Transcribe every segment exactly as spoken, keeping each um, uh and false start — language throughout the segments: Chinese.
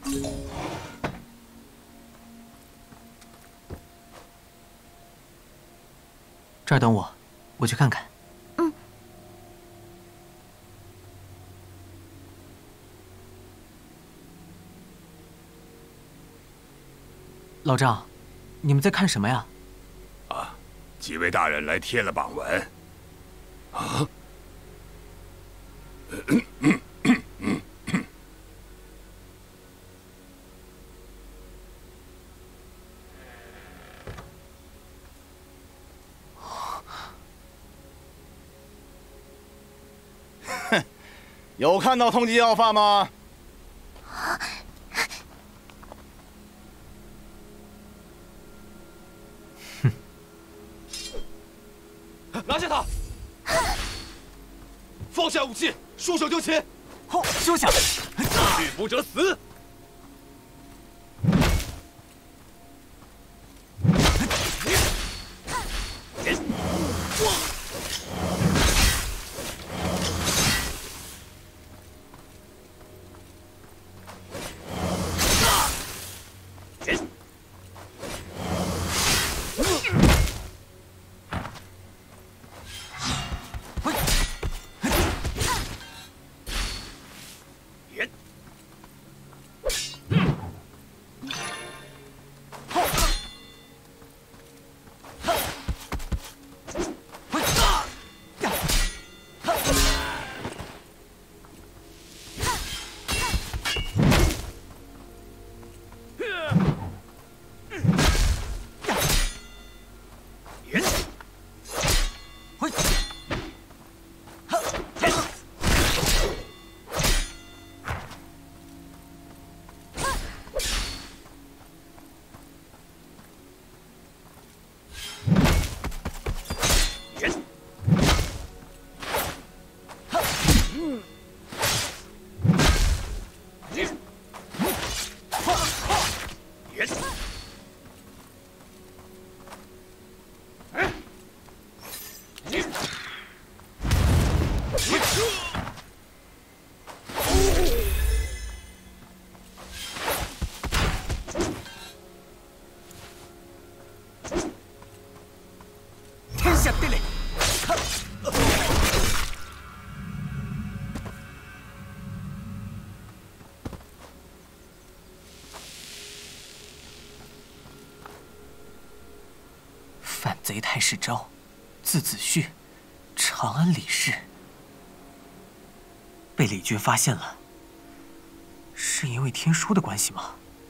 这儿等我，我去看看。 嗯。 老丈，你们在看什么呀？ 啊，几位大人来贴了榜文。啊？ 有看到通缉要犯吗？ 哼！拿下他！放下武器，束手就擒！ 好，收下！ 拒捕者死！ 反贼太师昭，字子旭，长安李氏，被李军发现了，是因为天书的关系吗？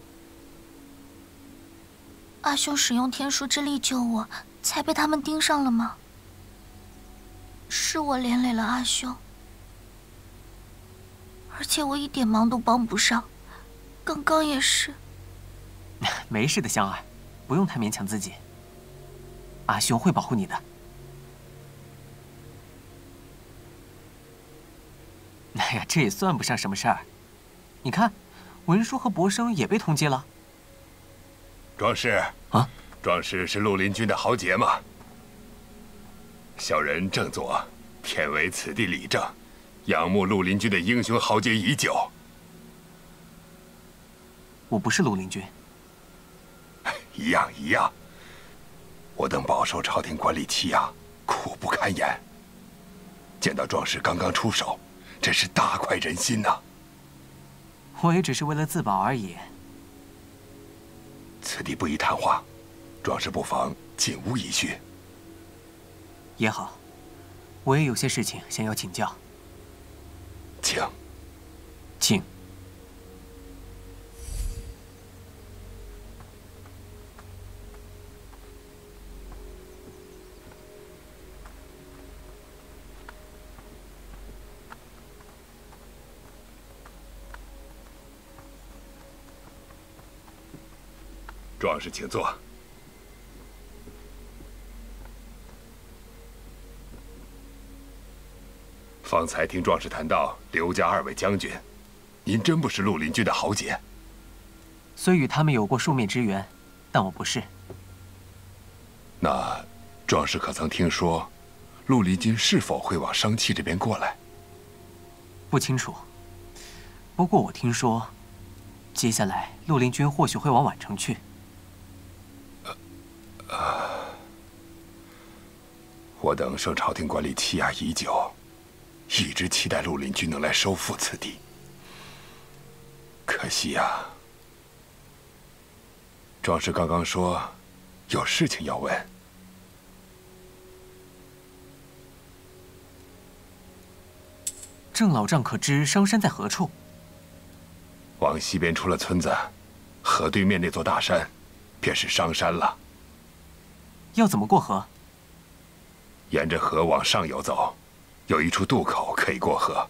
阿兄使用天书之力救我，才被他们盯上了吗？是我连累了阿兄，而且我一点忙都帮不上，刚刚也是。 没事的，香儿，不用太勉强自己。阿兄会保护你的。哎呀，这也算不上什么事儿。你看，文书和博生也被通缉了。 壮士啊， 壮士是绿林军的豪杰吗？小人郑佐，天为此地理政，仰慕绿林军的英雄豪杰已久。 我不是绿林军。 一样一样。我等饱受朝廷管理欺压，苦不堪言。见到壮士刚刚出手，真是大快人心呐！ 我也只是为了自保而已。 此地不宜谈话，壮士不妨进屋一叙。 也好，我也有些事情想要请教。 请。 请。 壮士请坐。方才听壮士谈到刘家二位将军，您真不是绿林军的豪杰。 虽与他们有过数面之缘，但我不是。 那壮士可曾听说，绿林军是否会往商丘这边过来？ 不清楚。不过我听说， 接下来，绿林军或许会往宛城去。 呃啊！我等受朝廷管理欺压已久，一直期待绿林军能来收复此地。可惜呀，壮士刚刚说有事情要问。 郑老丈可知商山在何处？ 往西边出了村子，河对面那座大山，便是商山了。 要怎么过河？ 沿着河往上游走，有一处渡口可以过河。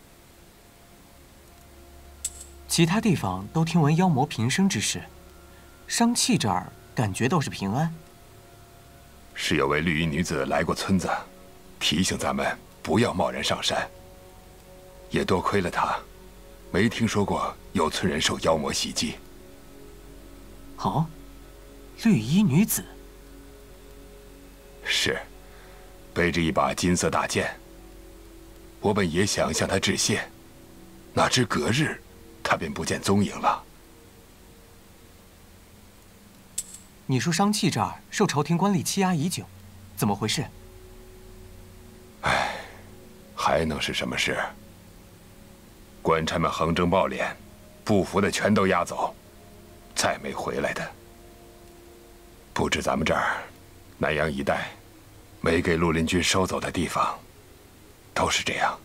其他地方都听闻妖魔频生之事，商契这儿感觉倒是平安。 是有位绿衣女子来过村子，提醒咱们不要贸然上山。也多亏了她。 没听说过有村人受妖魔袭击。 哦，绿衣女子是，背着一把金色大剑。我本也想向她致谢，哪知隔日，她便不见踪影了。 你说商契这儿受朝廷官吏欺压已久，怎么回事？ 唉，还能是什么事？ 官差们横征暴敛，不服的全都押走，再没回来的。不止咱们这儿，南阳一带，没给绿林军收走的地方，都是这样。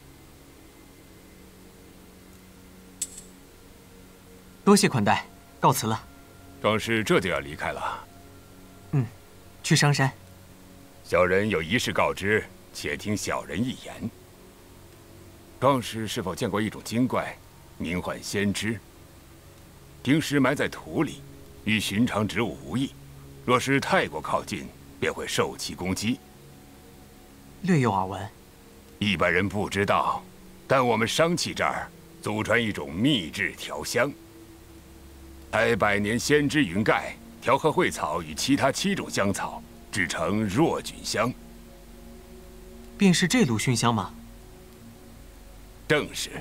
多谢款待，告辞了。 壮士这就要离开了。 嗯，去商山。 小人有一事告知，且听小人一言。 壮士是否见过一种精怪，名唤先知？平时埋在土里，与寻常植物无异。若是太过靠近，便会受其攻击。 略有耳闻。 一般人不知道，但我们商契这儿祖传一种秘制调香，采百年先知云盖，调和蕙草与其他七种香草，制成若菌香。 便是这炉熏香吗？ 正是，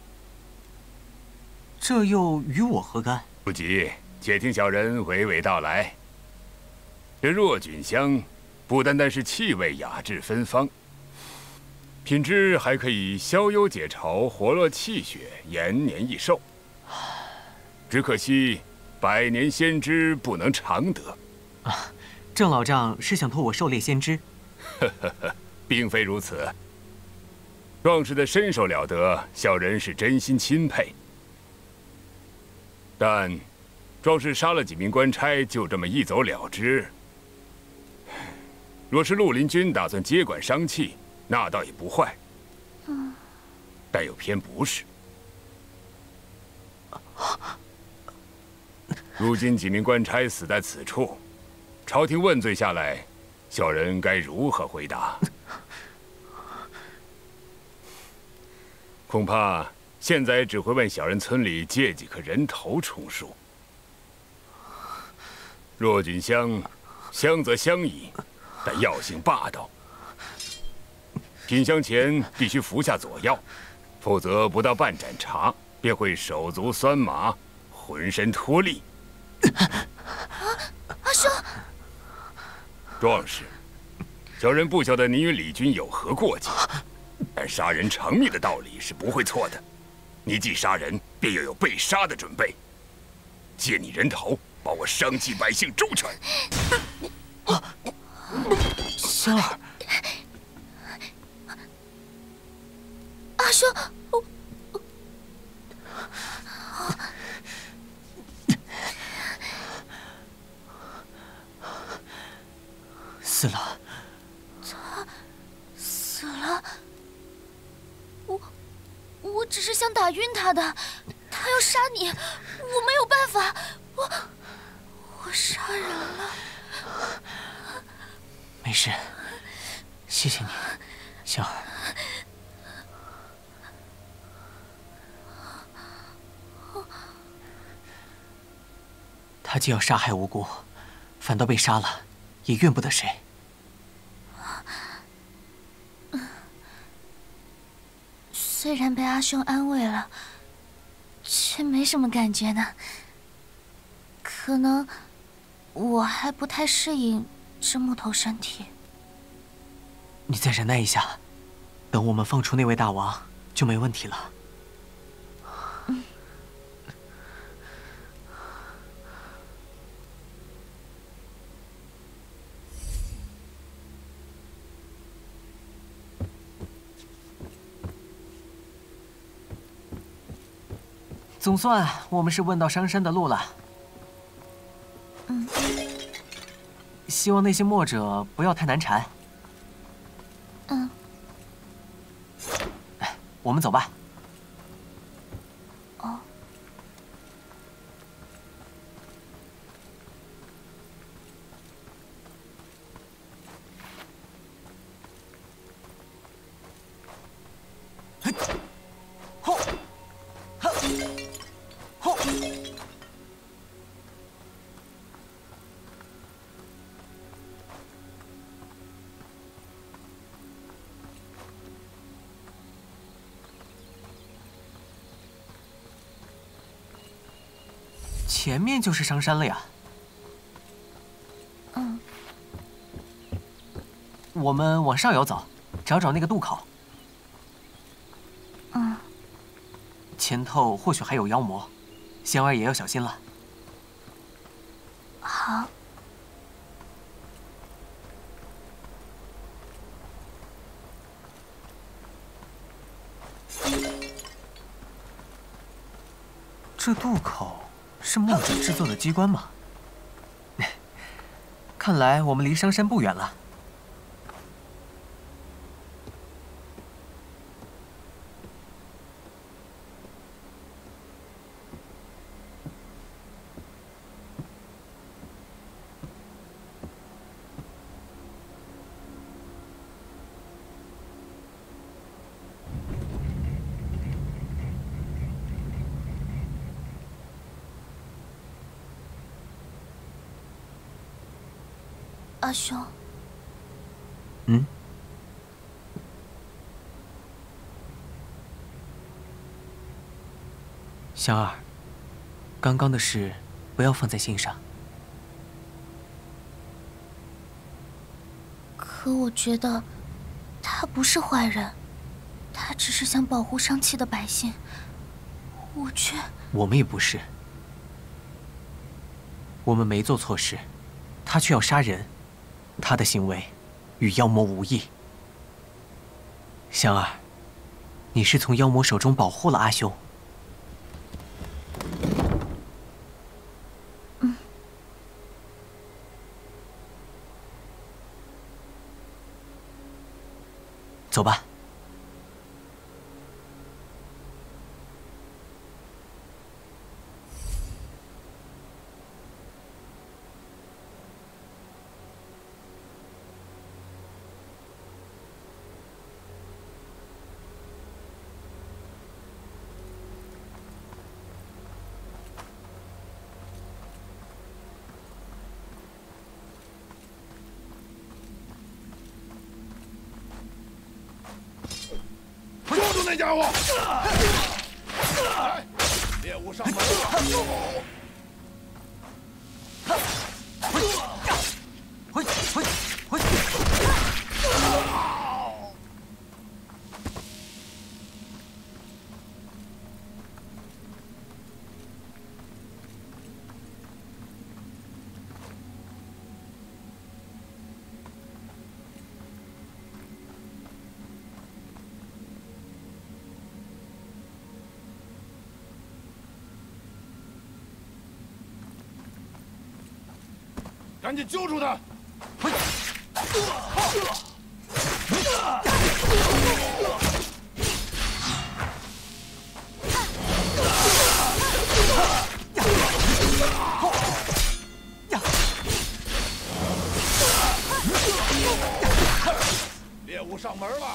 这又与我何干？ 不急，且听小人娓娓道来。这若菌香，不单单是气味雅致芬芳，品质还可以消忧解愁、活络气血、延年益寿。只可惜，百年先知不能常得。 啊，郑老丈是想托我狩猎先知？ 呵呵呵，并非如此。 壮士的身手了得，小人是真心钦佩。但，壮士杀了几名官差，就这么一走了之。若是绿林军打算接管商契，那倒也不坏。嗯，但又偏不是。如今几名官差死在此处，朝廷问罪下来，小人该如何回答？ 恐怕现在只会问小人村里借几颗人头充数。若菌香，香则香矣，但药性霸道。品香前必须服下佐药，否则不到半盏茶便会手足酸麻，浑身脱力。 阿兄， 壮士，小人不晓得你与李军有何过节。 但杀人偿命的道理是不会错的。你既杀人，便要有被杀的准备。借你人头，保我商契百姓周全。 啊，香儿， 阿兄，我死了。 他死了。 我只是想打晕他的，他要杀你，我没有办法，我我杀人了。 没事，谢谢你，香儿。他既要杀害无辜，反倒被杀了，也怨不得谁。 虽然被阿兄安慰了，却却没什么感觉呢。可能我还不太适应这木头身体。 你再忍耐一下，等我们放出那位大王，就没问题了。 嗯。 总算我们是问到商山的路了。 嗯。 希望那些墨者不要太难缠。 嗯。 我们走吧。 哦。 嘿，吼，哈，吼。前面就是商山了呀。 嗯。 我们往上游走，找找那个渡口。 嗯。 前头或许还有妖魔，香儿也要小心了。 好。 这渡口是墨者制作的机关吗？看来我们离商山不远了。 阿兄。 嗯。香儿，刚刚的事不要放在心上。 可我觉得他不是坏人，他只是想保护伤气的百姓，我却…… 我们也不是，我们没做错事，他却要杀人。他的行为与妖魔无异。香儿，你是从妖魔手中保护了阿兄。 嗯。 走吧。 抓住那家伙！来，猎物上门了！ 回回回！ 赶紧揪住他！猎物上门了！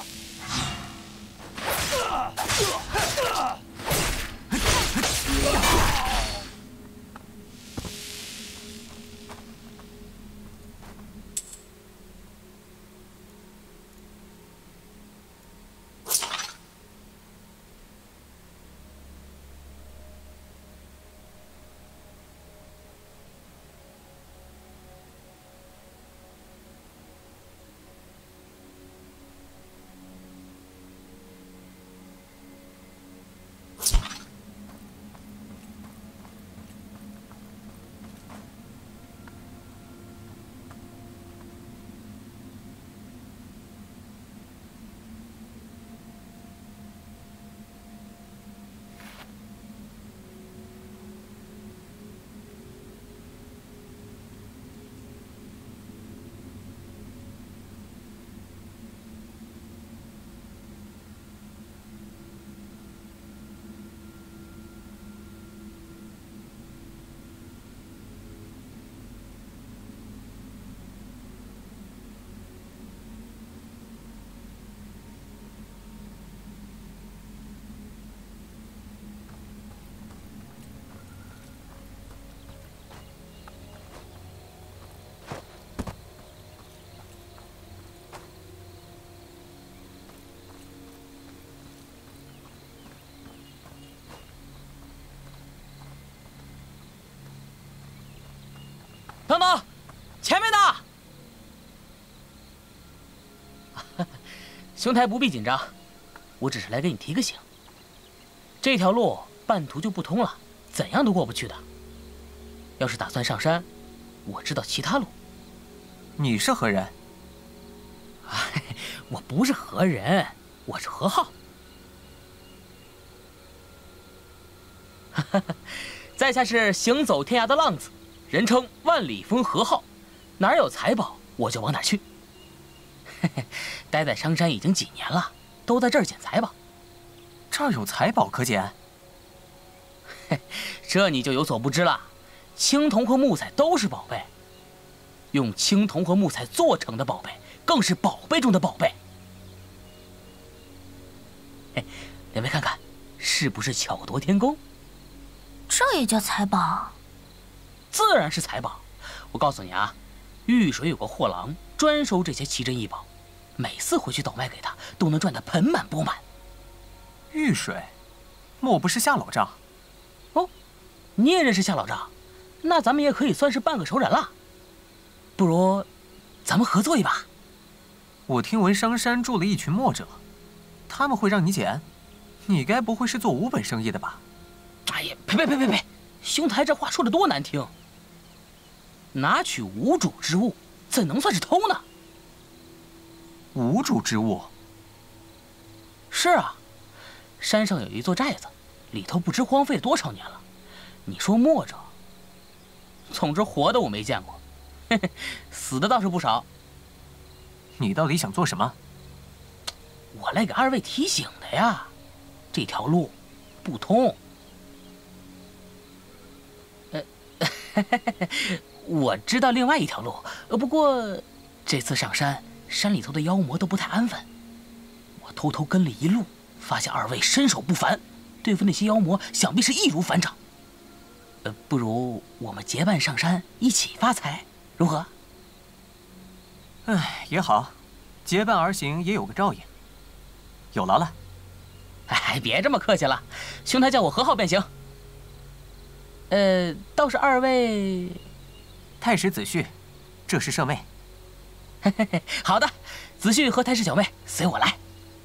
等等，前面的！兄台不必紧张，我只是来给你提个醒。这条路半途就不通了，怎样都过不去的。要是打算上山，我知道其他路。 你是何人？ 我不是何人，我是何浩。在下是行走天涯的浪子，人称万里风何浩，哪儿有财宝我就往哪儿去。待在商山已经几年了，都在这儿捡财宝。 这儿有财宝可捡？ 这你就有所不知了，青铜和木材都是宝贝，用青铜和木材做成的宝贝更是宝贝中的宝贝。嘿，两位看看，是不是巧夺天工？ 这也叫财宝？ 自然是财宝。我告诉你啊，玉水有个货郎，专收这些奇珍异宝，每次回去倒卖给他，都能赚得盆满钵满。 玉水，莫不是夏老丈？ 哦，你也认识夏老丈？那咱们也可以算是半个熟人了。不如，咱们合作一把。 我听闻商山住了一群墨者，他们会让你捡？你该不会是做无本生意的吧？ 哎呀，呸呸呸呸呸！兄台这话说的多难听！拿取无主之物，怎能算是偷呢？ 无主之物？ 是啊，山上有一座寨子，里头不知荒废了多少年了。你说墨者，总之活的我没见过，嘿嘿，死的倒是不少。 你到底想做什么？ 我来给二位提醒的呀，这条路不通。呃，我知道另外一条路，不过这次上山，山里头的妖魔都不太安分。我偷偷跟了一路，发现二位身手不凡，对付那些妖魔想必是易如反掌。呃，不如我们结伴上山，一起发财，如何？ 哎，也好，结伴而行也有个照应。有劳了。 哎，别这么客气了，兄台叫我何浩便行。呃，倒是二位， 太师子旭，这是舍妹。 嘿嘿嘿，好的，子旭和太师小妹随我来。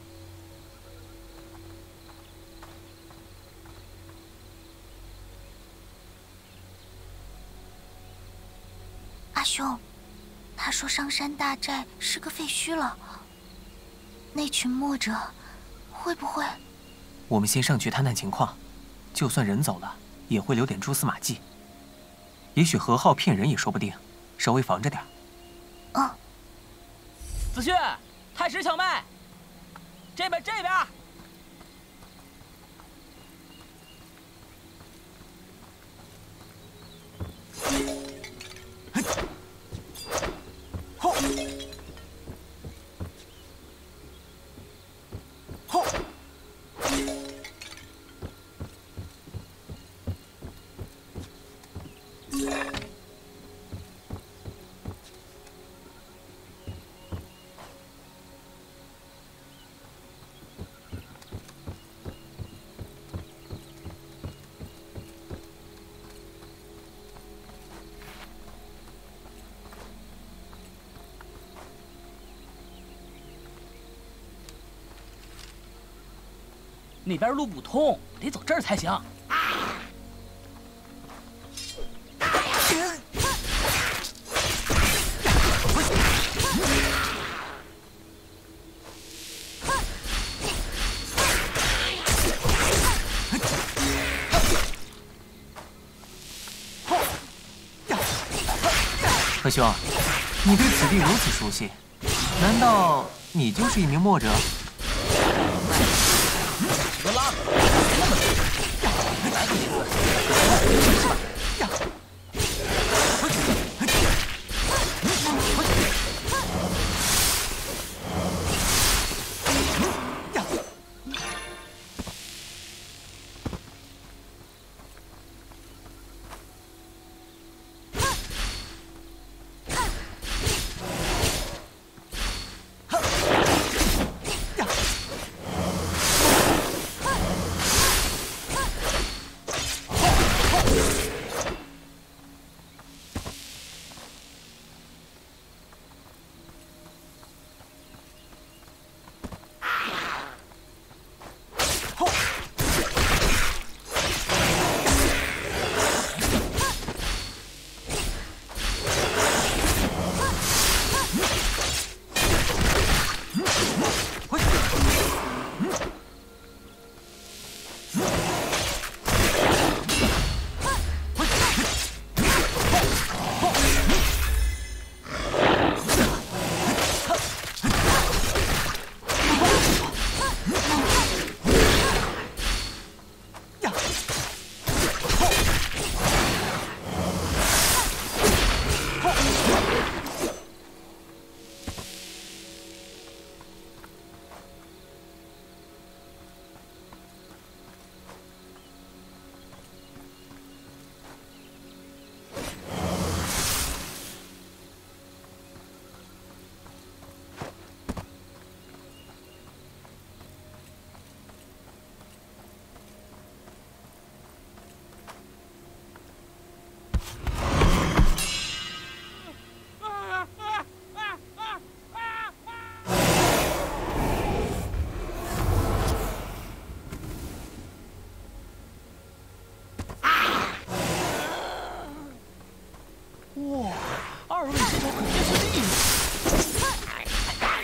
阿兄，他说上山大寨是个废墟了，那群墨者会不会？ 我们先上去探探情况，就算人走了，也会留点蛛丝马迹。也许何浩骗人也说不定，稍微防着点。 嗯。 子旭，太师小妹，这边这边。 吼！吼！ 那边路不通，得走这儿才行。 何兄，你对此地如此熟悉，难道你就是一名墨者？ 个浪子，那么来个几次，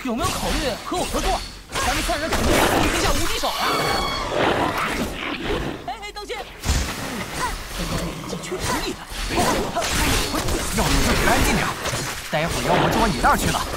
有没有考虑和我合作？咱们三人肯定是天下无敌手呀！哎哎，当心！这确实厉害。 要你就别安静点，待会儿妖魔就往你那儿去了。